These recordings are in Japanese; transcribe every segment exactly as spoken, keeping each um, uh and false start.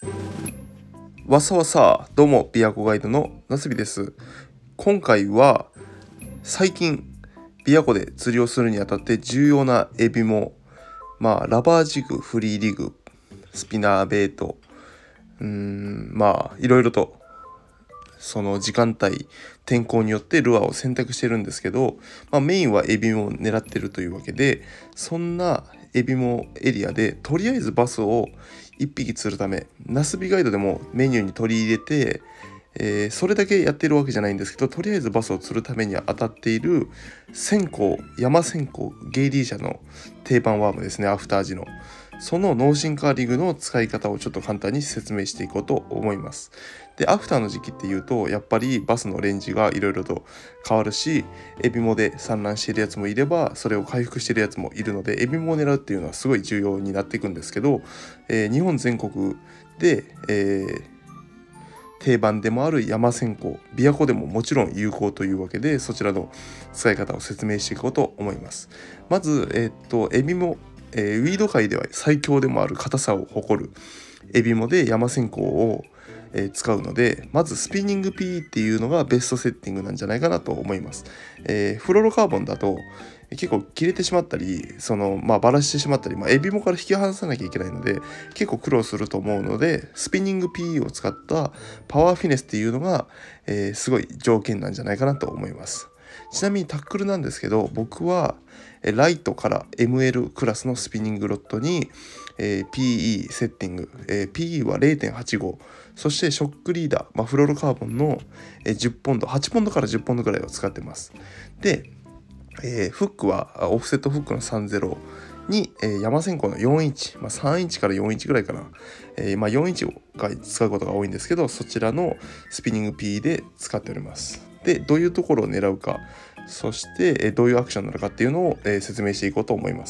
わさわさ、どうもビアコガイドのなすびです。今回は最近ビアコで釣りをするにあたって重要なエビも、まあラバージグ、フリーリグ、スピナーベイト、うーんまあいろいろとその時間帯、天候によってルアーを選択してるんですけど、まあ、メインはエビモを狙ってるというわけで、そんなエビモエリアでとりあえずバスをいっぴき釣るため、ナスビガイドでもメニューに取り入れて、えーそれだけやってるわけじゃないんですけど、とりあえずバスを釣るためには当たっている線香、山線香、ゲイリー社の定番ワームですね、アフタージの。そのノーシンカーリグの使い方をちょっと簡単に説明していこうと思います。で、アフターの時期っていうと、やっぱりバスのレンジがいろいろと変わるし、エビモで産卵しているやつもいれば、それを回復しているやつもいるので、エビモを狙うっていうのはすごい重要になっていくんですけど、えー日本全国で、えー定番でもある山線香、琵琶湖でももちろん有効というわけで、そちらの使い方を説明していこうと思います。まず、えーっと、エビモ、えーウィード界では最強でもある硬さを誇るエビモで山線香を、えー使うので、まずスピニング ピー っていうのがベストセッティングなんじゃないかなと思います。えーフロロカーボンだと結構切れてしまったり、そのまあバラしてしまったり、まあ、エビモから引き離さなきゃいけないので結構苦労すると思うので、スピニング ピー を使ったパワーフィネスっていうのが、えーすごい条件なんじゃないかなと思います。ちなみにタックルなんですけど、僕はえーライトから エムエル クラスのスピニングロッドに、えー ピーイー セッティング、えー ピーイー は れいてんはちご、そしてショックリーダー、まあ、フロロカーボンのえーじゅっポンド、はちポンドからじゅっポンドぐらいを使ってます。で、えーフックはあオフセットフックのさんじゅうに、えー山線香のよんインチ、まあ、さんインチからよんインチぐらいかな、えーまあ、よんインチを使うことが多いんですけど、そちらのスピニング ピー で使っております。で、どういうところを狙うか、そして、えーどういうアクションなのかっていうのを、えー説明していこうと思います。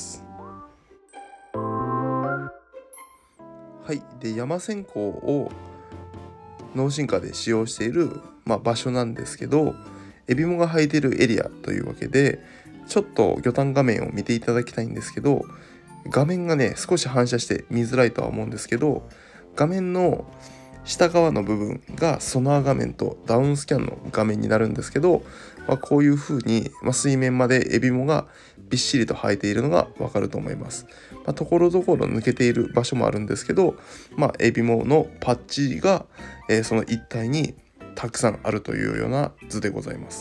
はい、で山線香を脳進化で使用している、まあ、場所なんですけど、エビモが生えているエリアというわけで、ちょっと魚探画面を見ていただきたいんですけど、画面がね少し反射して見づらいとは思うんですけど、画面の下側の部分がソナー画面とダウンスキャンの画面になるんですけど、まあ、こういう風に、まあ、水面までエビモがびっしりと生えているのがわかると思います。まあ、ところどころ抜けている場所もあるんですけど、まあ、エビモのパッチが、えーその一帯にたくさんあるというような図でございます。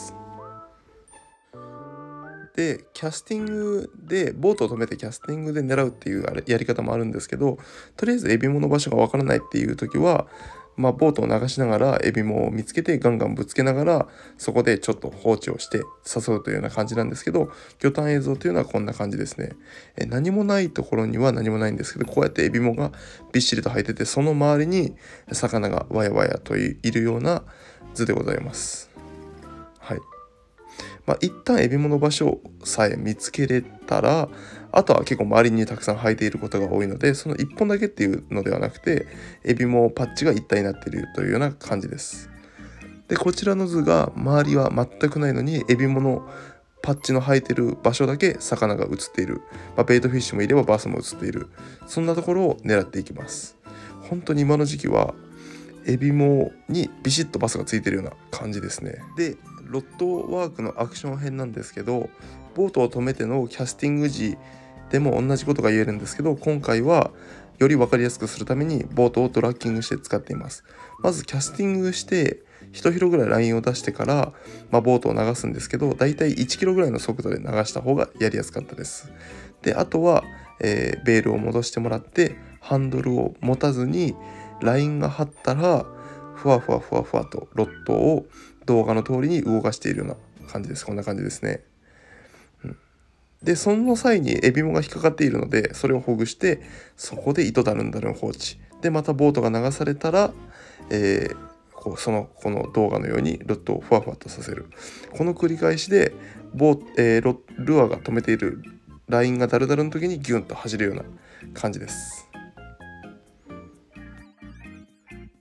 でキャスティングでボートを止めてキャスティングで狙うっていうあれやり方もあるんですけど、とりあえずエビモの場所がわからないっていう時は、まあ、ボートを流しながらエビモを見つけてガンガンぶつけながら、そこでちょっと放置をして誘うというような感じなんですけど、魚探映像というのはこんな感じですね。え何もないところには何もないんですけど、こうやってエビモがびっしりと生えてて、その周りに魚がわやわやといるような図でございます。はい。まあ、一旦エビモの場所さえ見つけれたら、あとは結構周りにたくさん生えていることが多いので、そのいっぽんだけっていうのではなくて、エビモパッチが一体になっているというような感じです。で、こちらの図が周りは全くないのに、エビモのパッチの生えてる場所だけ魚が映っている、まあ、ベイトフィッシュもいればバスも映っている、そんなところを狙っていきます。本当に今の時期はエビモにビシッとバスがついてるような感じですね。でロッドワークのアクション編なんですけど、ボートを止めてのキャスティング時でも同じことが言えるんですけど、今回はより分かりやすくするためにボートをドラッキングして使っています。まずキャスティングしていち広ぐらいラインを出してから、まあ、ボートを流すんですけど、だいたいいちキロぐらいの速度で流した方がやりやすかったです。であとは、えーベールを戻してもらって、ハンドルを持たずにラインが張ったらふわふわふわふわとロッドを動画の通りに動かしているような感じです。こんな感じですね。うん、でその際にエビモが引っかかっているので、それをほぐして、そこで糸だるんだるん放置で、またボートが流されたら、えーこうそのこの動画のようにロッドをふわふわとさせる、この繰り返しでボー、えー、ロルアーが止めているラインがダルダルの時にギュンと走るような感じです。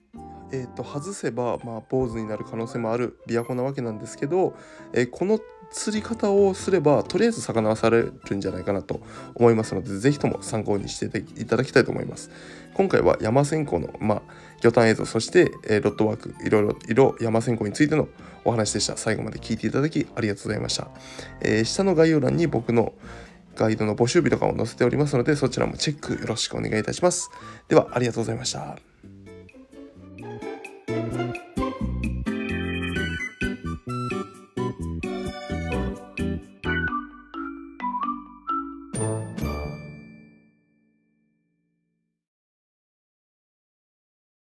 えー、と外せば、まあ、坊主になる可能性もある琵琶湖なわけなんですけど、えーこの釣り方をすればとりあえず魚はされるんじゃないかなと思いますので、ぜひとも参考にしていただきたいと思います。今回は山線香の、まあ、魚探映像、そして、えー、ロッドワーク、いろいろ色山線香についてのお話でした。最後まで聞いていただきありがとうございました。えー、下の概要欄に僕のガイドの募集日とかを載せておりますので、そちらもチェックよろしくお願いいたします。では、ありがとうございました。